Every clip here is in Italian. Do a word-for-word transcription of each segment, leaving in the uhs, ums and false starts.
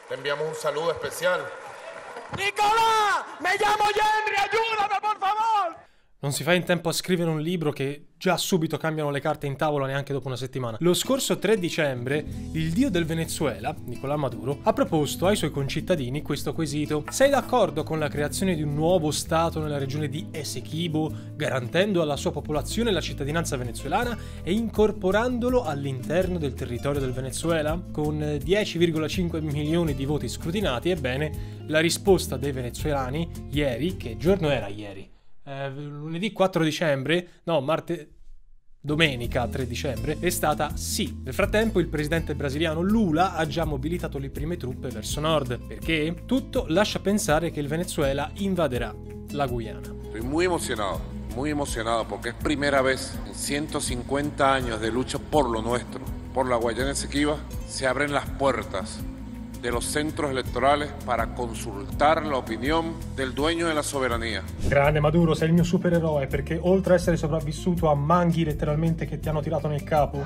te enviamos un saludo especial. Nicolás, me llamo Henry, ayúdame por favor. Non si fa in tempo a scrivere un libro che già subito cambiano le carte in tavola neanche dopo una settimana. Lo scorso tre dicembre, il dio del Venezuela, Nicolás Maduro, ha proposto ai suoi concittadini questo quesito: sei d'accordo con la creazione di un nuovo stato nella regione di Essequibo, garantendo alla sua popolazione la cittadinanza venezuelana e incorporandolo all'interno del territorio del Venezuela? Con dieci virgola cinque milioni di voti scrutinati, ebbene, la risposta dei venezuelani ieri, che giorno era ieri? Eh, lunedì quattro dicembre, no, martedì, domenica tre dicembre, è stata sì. Nel frattempo il presidente brasiliano Lula ha già mobilitato le prime truppe verso nord, perché tutto lascia pensare che il Venezuela invaderà la Guyana. Estoy muy emocionado, muy emocionado porque es primera vez en ciento cincuenta años de lucha por lo nuestro, por la Guayana Esequiba, se abren las puertas de los centros electorales para consultar la opinión del dueño de la soberanía. Grande Maduro, sei il mio supereroe, perché oltre a essere sopravvissuto a manghi letteralmente che ti hanno tirato nel capo,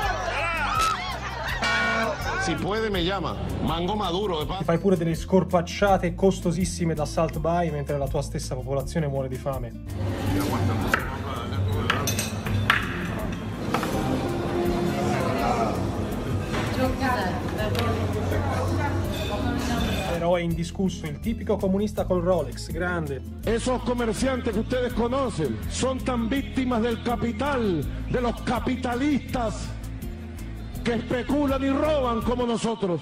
si puede me llama Mango Maduro, ti fai pure delle scorpacciate costosissime da Salt Bay mentre la tua stessa popolazione muore di fame. Eroe indiscusso, il tipico comunista col Rolex, grande. Esos comerciantes que ustedes conocen son tan víctimas del capital, de los capitalistas que especulan y roban como nosotros.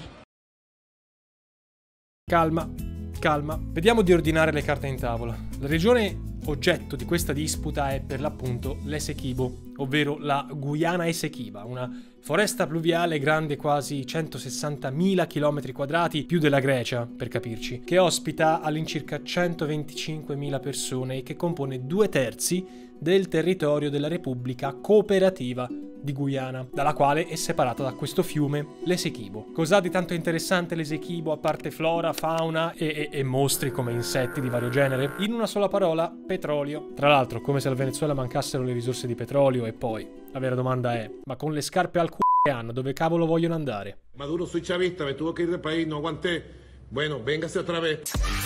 Calma, calma. Vediamo di ordinare le carte in tavola. La regione oggetto di questa disputa è per l'appunto l'Essequibo, ovvero la Guyana Esequiba, una foresta pluviale grande quasi centosessantamila chilometri quadrati, più della Grecia, per capirci, che ospita all'incirca centoventicinquemila persone e che compone due terzi del territorio della Repubblica Cooperativa di Guyana, dalla quale è separata da questo fiume, l'Essequibo. Cos'ha di tanto interessante l'Essequibo a parte flora, fauna e, e, e mostri come insetti di vario genere? In una sola parola, petrolio. Tra l'altro, come se al Venezuela mancassero le risorse di petrolio. E poi, la vera domanda è, ma con le scarpe al c***o che hanno, dove cavolo vogliono andare? Maduro, soy chavista, me tuvo que ir del país, no aguanté. Bueno, véngase otra vez.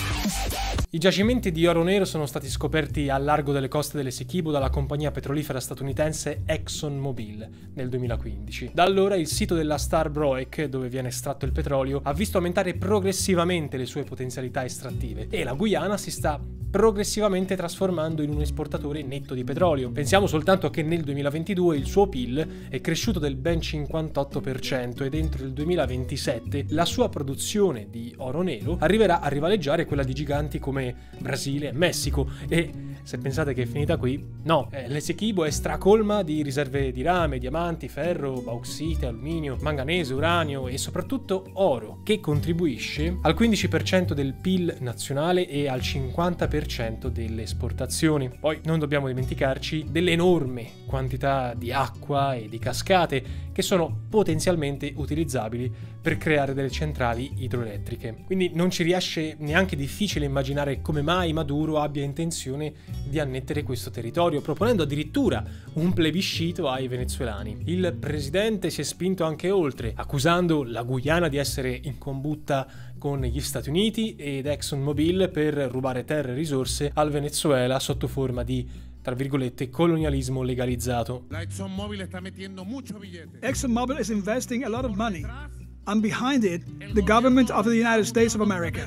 I giacimenti di oro nero sono stati scoperti al largo delle coste dell'Essequibo dalla compagnia petrolifera statunitense ExxonMobil nel duemilaquindici. Da allora il sito della Starbroek, dove viene estratto il petrolio, ha visto aumentare progressivamente le sue potenzialità estrattive e la Guyana si sta progressivamente trasformando in un esportatore netto di petrolio. Pensiamo soltanto che nel duemilaventidue il suo P I L è cresciuto del ben cinquantotto per cento ed entro il duemilaventisette la sua produzione di oro nero arriverà a rivaleggiare quella di giganti come Brasile e Messico. E se pensate che è finita qui, no, eh, l'Essequibo è stracolma di riserve di rame, diamanti, ferro, bauxite, alluminio, manganese, uranio e soprattutto oro, che contribuisce al quindici per cento del P I L nazionale e al cinquanta per cento delle esportazioni. Poi non dobbiamo dimenticarci dell'enorme quantità di acqua e di cascate che sono potenzialmente utilizzabili per creare delle centrali idroelettriche. Quindi non ci riesce neanche difficile immaginare come mai Maduro abbia intenzione di annettere questo territorio, proponendo addirittura un plebiscito ai venezuelani. Il presidente si è spinto anche oltre, accusando la Guyana di essere in combutta con gli Stati Uniti ed ExxonMobil per rubare terre e risorse al Venezuela sotto forma di, tra virgolette, colonialismo legalizzato. La ExxonMobil sta mettendo mucho billete. ExxonMobil is investing a lot of money. And behind it, the government of the United States of America.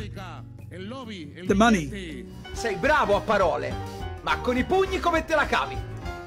The money. Sei bravo a parole, ma con i pugni come te la cavi?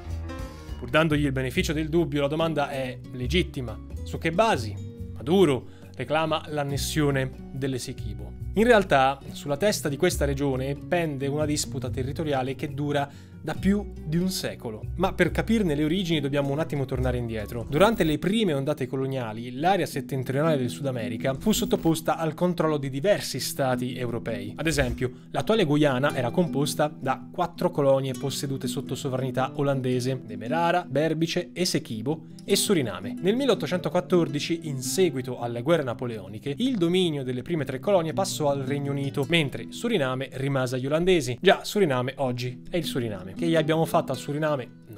Pur dandogli il beneficio del dubbio, la domanda è legittima. Su che basi Maduro reclama l'annessione dell'Essequibo? In realtà, sulla testa di questa regione pende una disputa territoriale che dura da più di un secolo. Ma per capirne le origini dobbiamo un attimo tornare indietro. Durante le prime ondate coloniali, l'area settentrionale del Sud America fu sottoposta al controllo di diversi stati europei. Ad esempio, l'attuale Guyana era composta da quattro colonie possedute sotto sovranità olandese: Demerara, Berbice, Essequibo e Suriname. Nel milleottocentoquattordici, in seguito alle guerre napoleoniche, il dominio delle prime tre colonie passò al Regno Unito, mentre Suriname rimase agli olandesi. Già, Suriname oggi è il Suriname. Che gli abbiamo fatto al Suriname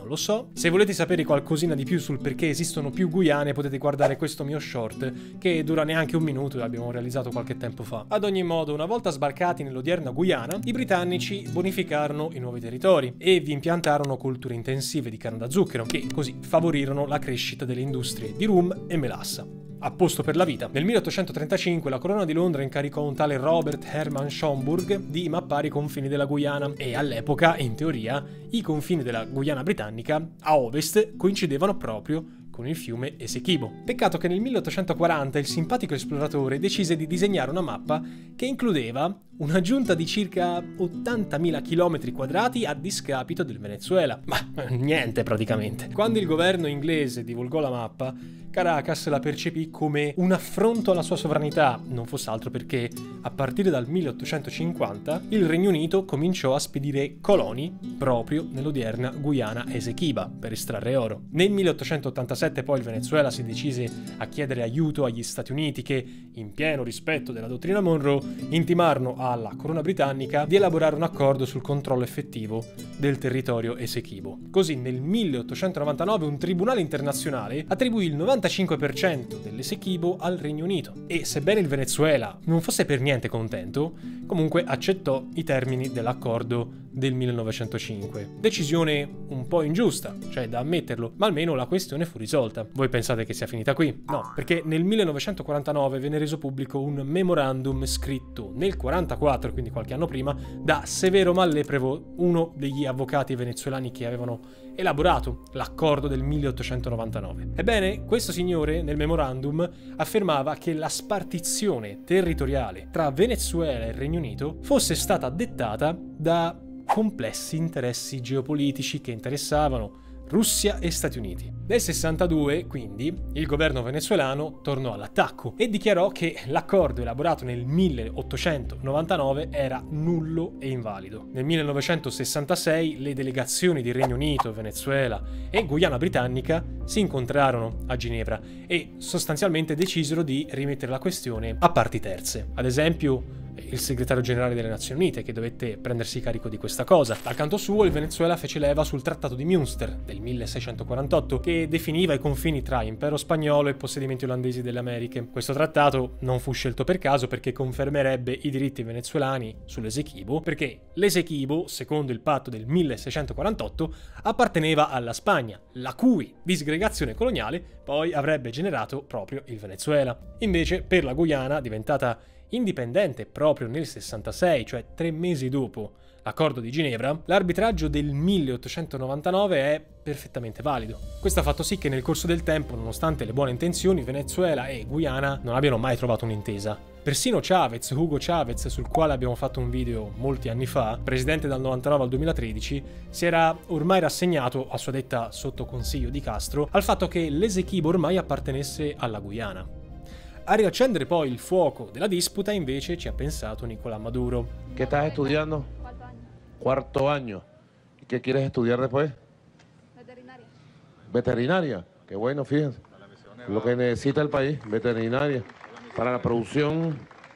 Non lo so. Se volete sapere qualcosina di più sul perché esistono più Guyane, potete guardare questo mio short, che dura neanche un minuto e l'abbiamo realizzato qualche tempo fa. Ad ogni modo, una volta sbarcati nell'odierna Guyana, i britannici bonificarono i nuovi territori e vi impiantarono colture intensive di canna da zucchero, che così favorirono la crescita delle industrie di rum e melassa. A posto per la vita. Nel milleottocentotrentacinque la Corona di Londra incaricò un tale Robert Herman Schomburg di mappare i confini della Guyana e all'epoca, in teoria, i confini della Guyana britannica a ovest coincidevano proprio con il fiume Essequibo. Peccato che nel milleottocentoquaranta il simpatico esploratore decise di disegnare una mappa che includeva una giunta di circa ottantamila chilometri quadrati a discapito del Venezuela. Ma niente praticamente. Quando il governo inglese divulgò la mappa, Caracas la percepì come un affronto alla sua sovranità, non fosse altro perché a partire dal milleottocentocinquanta il Regno Unito cominciò a spedire coloni proprio nell'odierna Guyana Esequiba per estrarre oro. Nel milleottocentottantasette poi il Venezuela si decise a chiedere aiuto agli Stati Uniti che, in pieno rispetto della dottrina Monroe, intimarono alla Corona britannica di elaborare un accordo sul controllo effettivo del territorio Essequibo. Così nel milleottocentonovantanove un tribunale internazionale attribuì il novantacinque per cento dell'Essequibo al Regno Unito e, sebbene il Venezuela non fosse per niente contento, comunque accettò i termini dell'accordo del millenovecentocinque. Decisione un po' ingiusta, cioè da ammetterlo, ma almeno la questione fu risolta. Voi pensate che sia finita qui? No, perché nel millenovecentoquarantanove venne reso pubblico un memorandum scritto nel quarantaquattro, quindi qualche anno prima, da Severo Malleprevo, uno degli avvocati venezuelani che avevano elaborato l'accordo del milleottocentonovantanove. Ebbene, questo signore nel memorandum affermava che la spartizione territoriale tra Venezuela e Regno Unito fosse stata dettata da complessi interessi geopolitici che interessavano Russia e Stati Uniti. Nel sessantadue, quindi, il governo venezuelano tornò all'attacco e dichiarò che l'accordo elaborato nel milleottocentonovantanove era nullo e invalido. Nel millenovecentosessantasei le delegazioni di Regno Unito, Venezuela e Guyana Britannica si incontrarono a Ginevra e sostanzialmente decisero di rimettere la questione a parti terze. Ad esempio, il segretario generale delle Nazioni Unite, che dovette prendersi carico di questa cosa. Dal canto suo, il Venezuela fece leva sul Trattato di Münster del milleseicentoquarantotto, che definiva i confini tra impero spagnolo e possedimenti olandesi delle Americhe. Questo trattato non fu scelto per caso perché confermerebbe i diritti venezuelani sull'Essequibo, perché l'Essequibo, secondo il patto del milleseicentoquarantotto, apparteneva alla Spagna, la cui disgregazione coloniale poi avrebbe generato proprio il Venezuela. Invece, per la Guyana, diventata indipendente proprio nel sessantasei, cioè tre mesi dopo l'accordo di Ginevra, l'arbitraggio del milleottocentonovantanove è perfettamente valido. Questo ha fatto sì che nel corso del tempo, nonostante le buone intenzioni, Venezuela e Guyana non abbiano mai trovato un'intesa. Persino Chavez, Hugo Chavez, sul quale abbiamo fatto un video molti anni fa, presidente dal novantanove al duemilatredici, si era ormai rassegnato, a sua detta sotto consiglio di Castro, al fatto che l'Essequibo ormai appartenesse alla Guyana. A riaccendere poi il fuoco della disputa invece ci ha pensato Nicolás Maduro. ¿Qué estás estudiando? Cuarto año. Cuarto año. ¿Y qué quieres estudiar después? Veterinaria. Veterinaria. Qué bueno, fíjense. Lo que necesita el país, veterinaria. Para la producción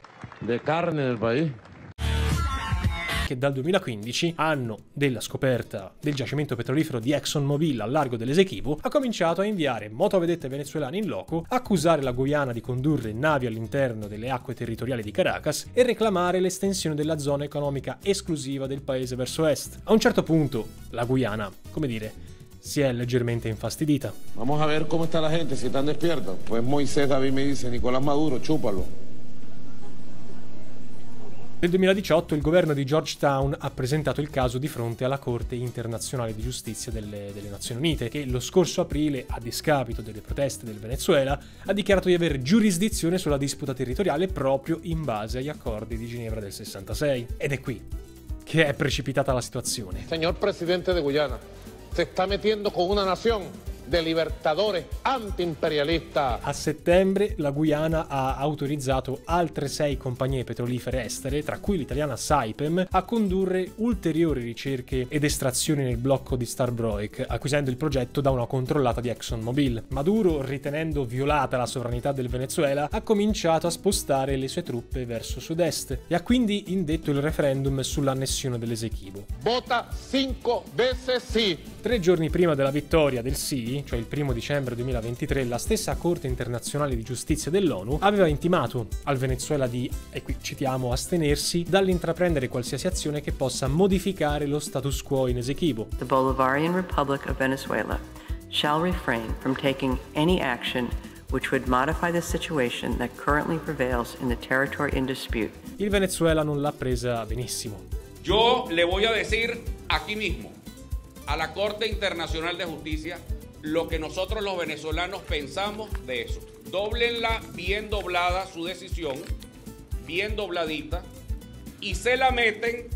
de carne del país. Che dal duemilaquindici, anno della scoperta del giacimento petrolifero di ExxonMobil al largo dell'Essequibo, ha cominciato a inviare motovedette venezuelane in loco, accusare la Guyana di condurre navi all'interno delle acque territoriali di Caracas e reclamare l'estensione della zona economica esclusiva del paese verso est. A un certo punto, la Guyana, come dire, si è leggermente infastidita. Vamos a ver cómo está la gente, si están despiertos. Pues Moisés David me dice, Nicolás Maduro, chúpalo. Nel duemiladiciotto il governo di Georgetown ha presentato il caso di fronte alla Corte internazionale di giustizia delle, delle Nazioni Unite, che lo scorso aprile, a discapito delle proteste del Venezuela, ha dichiarato di avere giurisdizione sulla disputa territoriale proprio in base agli accordi di Ginevra del sessantasei. Ed è qui che è precipitata la situazione. Señor presidente de Guyana, se está metiendo con una nación de libertadores antiimperialistas. A settembre la Guyana ha autorizzato altre sei compagnie petrolifere estere, tra cui l'italiana Saipem, a condurre ulteriori ricerche ed estrazioni nel blocco di Starbroek, acquisendo il progetto da una controllata di ExxonMobil. Maduro, ritenendo violata la sovranità del Venezuela, ha cominciato a spostare le sue truppe verso sud-est e ha quindi indetto il referendum sull'annessione dell'Esequibo. Vota cinco veces sí. Tre giorni prima della vittoria del sì, cioè il primo dicembre duemilaventitré, la stessa Corte internazionale di giustizia dell'ONU aveva intimato al Venezuela di, e qui citiamo, astenersi dall'intraprendere qualsiasi azione che possa modificare lo status quo in Esequibo. The Bolivarian Republic of Venezuela shall refrain from taking any action which would modify the situation that currently prevails in the territory in dispute. Il Venezuela non l'ha presa benissimo. Yo le voy a decir aquí mismo a la Corte Internacional de Justicia lo que nosotros los venezolanos pensamos de eso. Dóblenla bien doblada su decisión, bien dobladita, y se la meten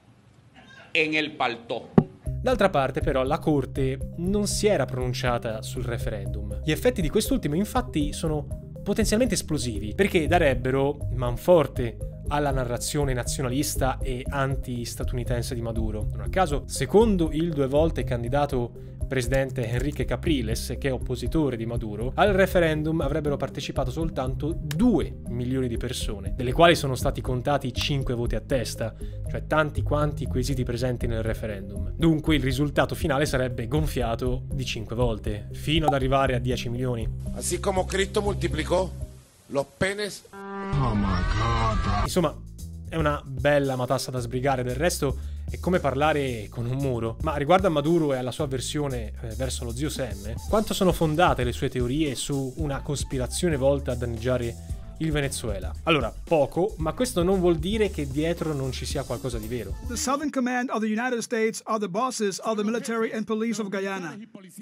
en el paltó. D'altra parte, però, la Corte non si era pronunciata sul referendum. Gli effetti di quest'ultimo, infatti, sono potenzialmente esplosivi, perché darebbero manforte alla narrazione nazionalista e anti-statunitense di Maduro. Non a caso, secondo il due volte candidato presidente Enrique Capriles, che è oppositore di Maduro, al referendum avrebbero partecipato soltanto due milioni di persone, delle quali sono stati contati cinque voti a testa, cioè tanti quanti i quesiti presenti nel referendum. Dunque il risultato finale sarebbe gonfiato di cinque volte, fino ad arrivare a dieci milioni. Así como Cristo multiplicó los penes. Oh my God. Insomma, è una bella matassa da sbrigare, del resto è come parlare con un muro. Ma riguardo a Maduro e alla sua avversione eh, verso lo zio Sam, quanto sono fondate le sue teorie su una cospirazione volta a danneggiare il Venezuela? Allora, poco, ma questo non vuol dire che dietro non ci sia qualcosa di vero. The Southern Command of the United States are the bosses of the military and police of Guyana.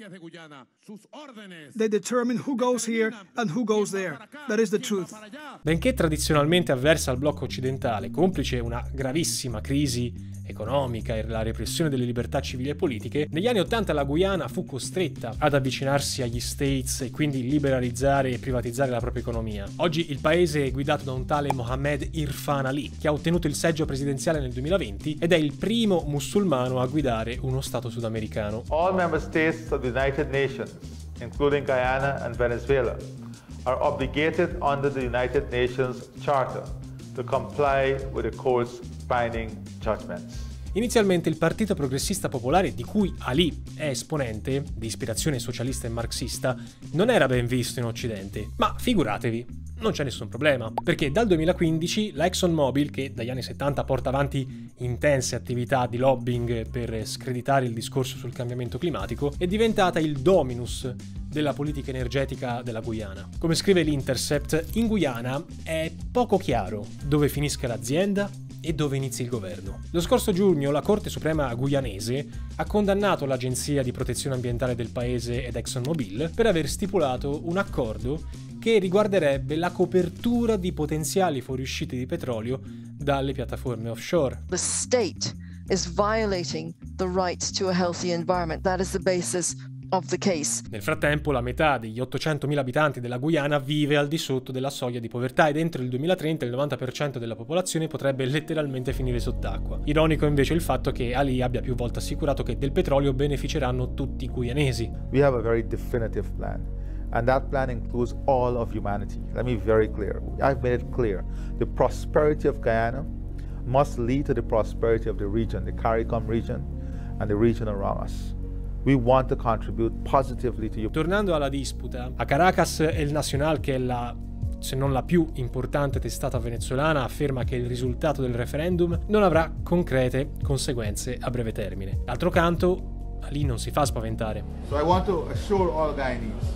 They determine who goes here and who goes there. That is the truth. Benché tradizionalmente avversa al blocco occidentale, complice una gravissima crisi economica e la repressione delle libertà civili e politiche, negli anni ottanta la Guyana fu costretta ad avvicinarsi agli States e quindi liberalizzare e privatizzare la propria economia. Oggi il paese è guidato da un tale Mohamed Irfan Ali, che ha ottenuto il seggio presidenziale nel duemilaventi ed è il primo musulmano a guidare uno stato sudamericano. All member states of the United Nations, including Guyana and Venezuela, are obligated under the United Nations Charter to comply with the court's binding judgments. Inizialmente il Partito Progressista Popolare, di cui Ali è esponente, di ispirazione socialista e marxista, non era ben visto in Occidente. Ma figuratevi, non c'è nessun problema, perché dal duemilaquindici la ExxonMobil, che dagli anni settanta porta avanti intense attività di lobbying per screditare il discorso sul cambiamento climatico, è diventata il dominus della politica energetica della Guyana. Come scrive l'Intercept, in Guyana è poco chiaro dove finisca l'azienda e dove inizi il governo. Lo scorso giugno la Corte Suprema guyanese ha condannato l'Agenzia di Protezione Ambientale del paese ed ExxonMobil per aver stipulato un accordo che riguarderebbe la copertura di potenziali fuoriuscite di petrolio dalle piattaforme offshore. The state is violating the right to a healthy environment. That is the basis of the case. Nel frattempo la metà degli ottocentomila abitanti della Guyana vive al di sotto della soglia di povertà ed entro il duemilatrenta il novanta per cento della popolazione potrebbe letteralmente finire sott'acqua. Ironico invece il fatto che Ali abbia più volte assicurato che del petrolio beneficeranno tutti i guyanesi. We have a very definitive plan, and that plan includes all of humanity. Let me be very clear. I've made it clear. The prosperity of Guyana must lead to the prosperity of the region, the CARICOM region and the region around us. We want to contribute positively to you. Tornando alla disputa, a Caracas El Nacional, che è la, se non la più importante testata venezuelana, afferma che il risultato del referendum non avrà concrete conseguenze a breve termine. D'altro canto, Ali non si fa spaventare. So I want to assure all Guyanese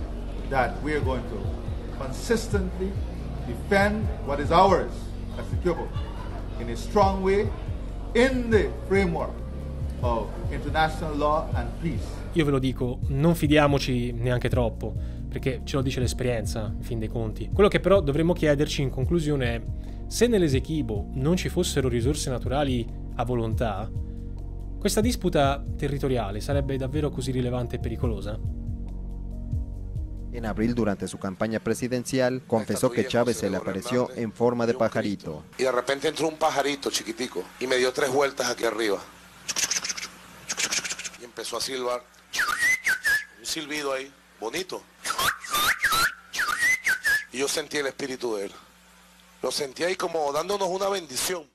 that we are going to consistently defend what is ours as the people in a strong way in the framework of international law and peace. Io ve lo dico, non fidiamoci neanche troppo, perché ce lo dice l'esperienza, in fin dei conti. Quello che però dovremmo chiederci in conclusione è: se nell'Esequibo non ci fossero risorse naturali a volontà, questa disputa territoriale sarebbe davvero così rilevante e pericolosa? En abril, durante su campaña presidencial, confesó que Chávez se le apareció en forma de pajarito. Y de repente entró un pajarito chiquitico y me dio tres vueltas aquí arriba. Y empezó a silbar. Un silbido ahí, bonito. Y yo sentí el espíritu de él. Lo sentí ahí como dándonos una bendición.